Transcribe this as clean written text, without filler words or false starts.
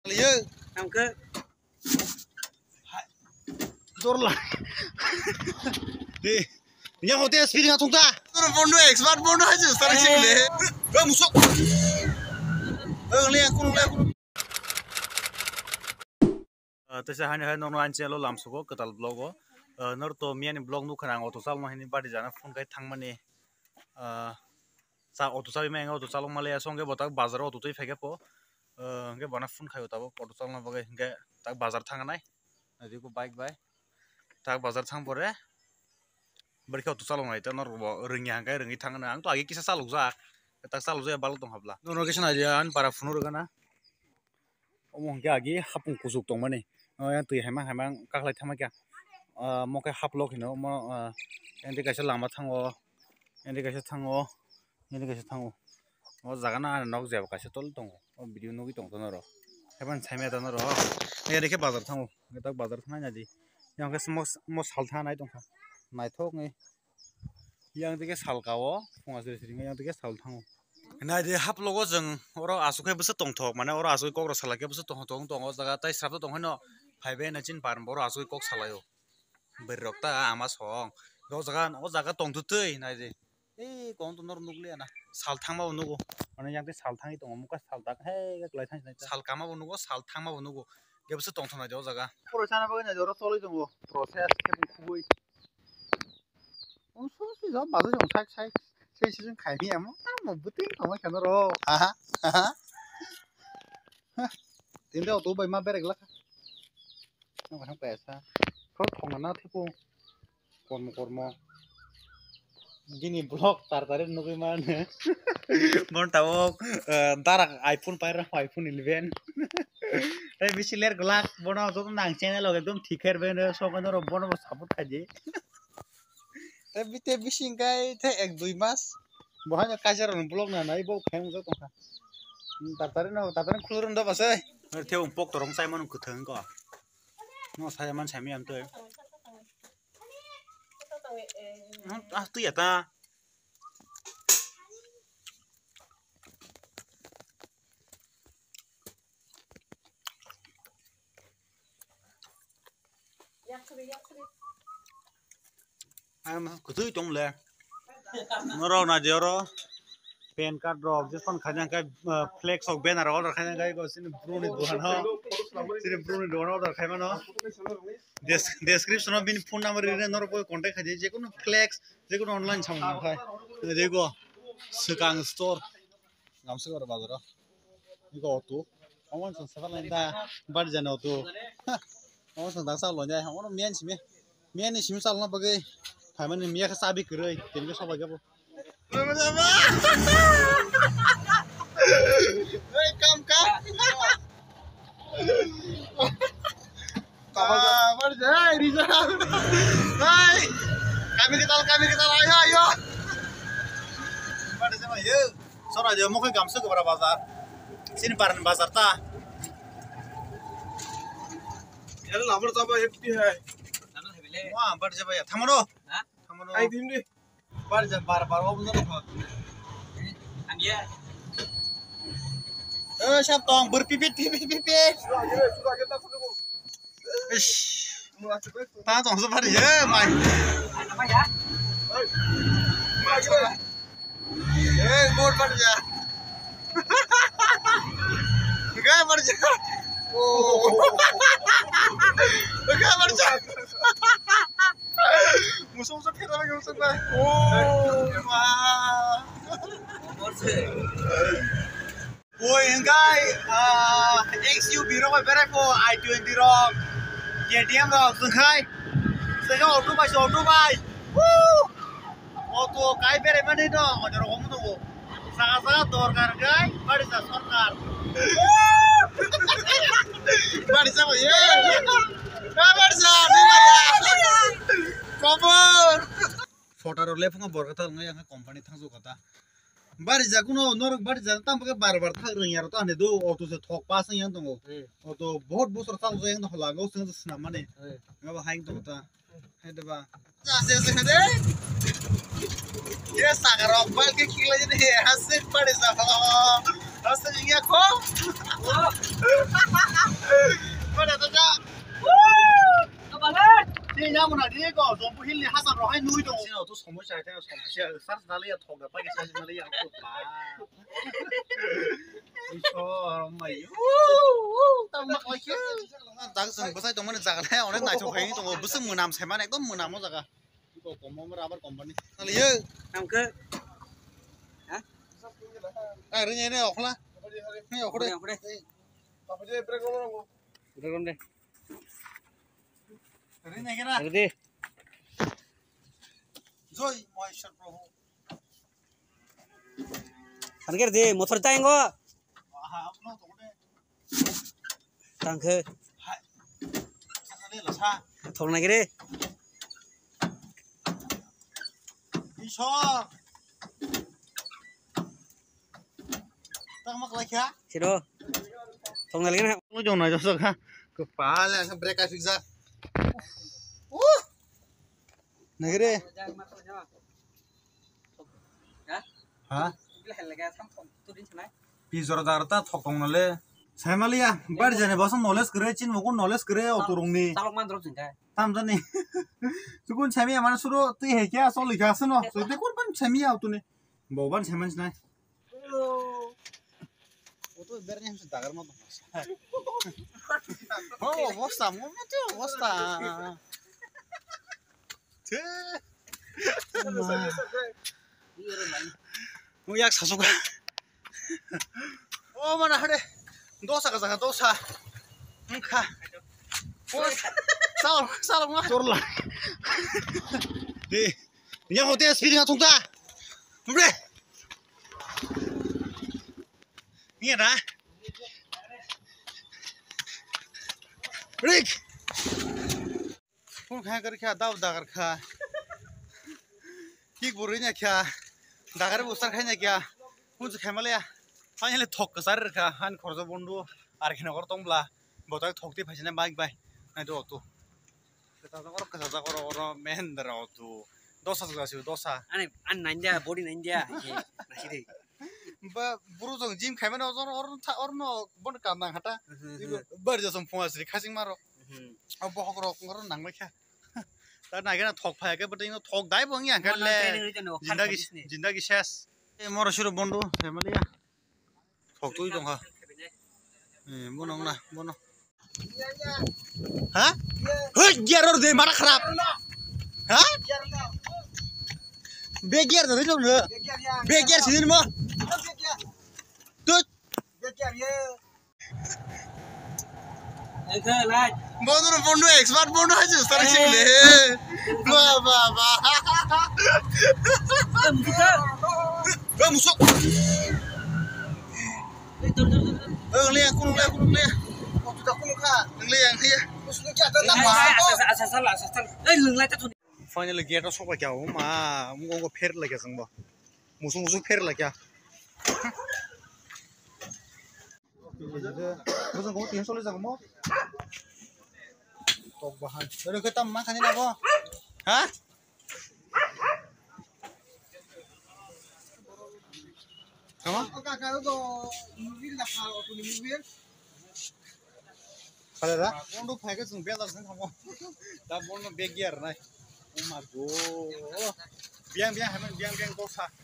Lihat, Angke dorlah. Nih, ini hotel speed nggak tungta. Tur bondo expert bondo aja sekarang sih le. Musuk. Lihat aku. Tesa hani nono anche lo lamsugo ketal blogo nor to miani blog nu khana auto sal mahini badi jana phone kai thangmani sa auto sabi menga auto salong malaya songe botak bazar auto toi fege po nge bana phone khayo tabo auto salna bage nge tak bazar thanganai adi ko bike bai tak bazar thang pore berke auto salong nai ta nor ringi hangai ringi thangana ang to agi kisa saluk ja tak saluk ja balo tong habla nono kisna ja an para phone rugana omong ge agi hapung kusuk tong mani yang tui hemang kaklai thama kya mo kai haplok hino mo endi kaisa lama thango endi kaisa thango o jaga na nok jeba kaisa tol tongo o video nogi tong tonoro heban chaime tonoro endi ke bazar thango tak bazar thana naji yang ke mo sal thana nai tongkha naithok ngai yang dike salkao funga siri yang dike sal thango naidi haplogo jeng oro asukai busa tongthok mane oro asukai kokro salake busa tongthok tongo jaga tai srapto tonghoino phaibe na chin parn boro asukai kok salayo berrokta ama song o jaga tongtutui naidi kong tonor nukle na sal thangma unugo mane yang te sal thangi tongo muka sal tak he klai thang sal kama unugo sal thangma unugo gebse tongthona jo jaga poro chana bagai na joro toli tongo process kebun khubui so si jo bazu jong sai sei season khaimi amo mo buting thongma khano ro ha tinde auto bai ma berek la nang khang pesa kau thongna na thipo kormo gini blog tar nugi mane mon tawok darak iPhone paira iPhone 11 tai bisi ler glak bono jo nang channel ekdom thiker ben sogan ro bono support khaji tai bite bisi kai te 1-2 mas bohanya kajar blog na nai bo khang jo tongka tar khulurun do basai theo pok torong sai mon kutheng ko no saya man sami am to tu ya ta am kutu tong le noro na joro pen card drop jespon khajang kai flex ok banner order khajang kai go sin bruni dohan order khaima no description bin phone number ine nor ko contact khaji je kono flex je kono online samang khai je go sekang store gamse gor bazar iko auto amon san sabar lenda bar jana auto amon san dasa lo jai amon mian ni sim salna bagai phaimani miya kha sabi krei tenke sabai gabo Hey kam kabar jai Rizal hai kami kita ayo Pada sama ye sora je mo kai gamse ko bara bazar sin paran bazar ta यार लाबर तब FT है wa bar je bhaiya thamono आई दिन रे bar je bar ob no अंडिया sap tong berpipit सुरा के ता फुलो ish मुला से ta tong so bar ye mai apa ya board bar ja ga bar ja ga bar ja मुसो फेरा लगे मुसो भाई Oi, engai, XUV ro bere ko I20 ro, KTM ro sungai, sega auto bai, auto kai bere mane no, ojoro komu no, saga dorkar gai, bari sa sarkar, bari sa ye, bari sa, kabur, photo ro lepunga borkata ngai yang company thangsu kata. Bari jakuno norok bari jan tam ke bar thak reng yar to ane do auto se thok pas yang tongo auto bahut bosor sal jo yang no lago sing sna mane ngaba haing to ta hede ba ase hede ye sagarok bal ke kila jene hase pade sa hase ya ko thọc cái hiên hát rồi hay nuôi đâu xin tôi sống mới chạy theo sống xe sát ra lấy thọc được bao cái sai mà lấy ăn cột bà cho mày tao mặc lại chứ tao sừng bớt tao mới giặc này ông này chụp hình tao bớt sừng mưa nằm xem mà này có mưa nằm không giặc à tao có mong ra bắt company thằng lý ơi Nam cơ. à rồi này học là này học đây Đây. Apa je break ngomong. Udah rom deh. rồi này cái nào Udah deh. rồi mọi chuyện pro Kan ker deh, motor tayang kok. Tang ke. Thong lagi deh. đi cho tao mặc lại kia Sino. Thong lagi na. nó dùng này cho sợ ha cứ phá lên sang break cái thứ ra này cái đi hả pizza dar ta thọc tông nale sai malia bar jane bosan knowledge kre chin mukun knowledge kre oturungni Salok man drop singkai. tam jani sukun chami amana suro ti he kya so likha suno so te kon ban chami autune boban chaman nai oto bernya ham dagar ma oh bosta mo mate bosta te mo yak sasoka oh mana hade dosa ka jaga dosa kha sao ngã chốt lại đi nhau hồ tiên speed chúng ta đúng đi nghe đã Rick không khai cái kia đau đau cái kia buri nhà kia đau cái bút khai nhà kia không chịu khai mà lấy anh lấy thọc cái sár cái anh khỏi cho bondu ar cái nào có tông bla bảo tôi thọc thì phải xem bike bike này đồ tu kita zakor orang Mahendra tu dosa juga sih dosa. An nanya, body nanya. Nasi deh. Buru jong gym khai mana orang no bon kandang hata. Bar jasam phua sih kasing maro. Apa hok rok orang nang mereka. Tapi naik na thok phai ke betul itu thok dai bang ya kan le. Jindagi ses. Moro suruh bondu, family ya. Thok tu dong ha. Bonong na, bonong. Hah? Hei, gear or deh, mana kerap? Hah? Begier tuh itu loh. Begier sini mau. Tuh. Bondu expert bondu aja, sekarang sih le. Wah. Musuk. Lihat, aku lihat. Finally get us over kya ma mungko pher lagya sangba musung pher lagya musung ko 300 jang mo tok bahan dari ketam makan ini apa ha apa kakak itu mobil dah kalau tu mobil kalau dah bondu pakai sung bela sung kamu dah bondu begier nai oh my god biang dosa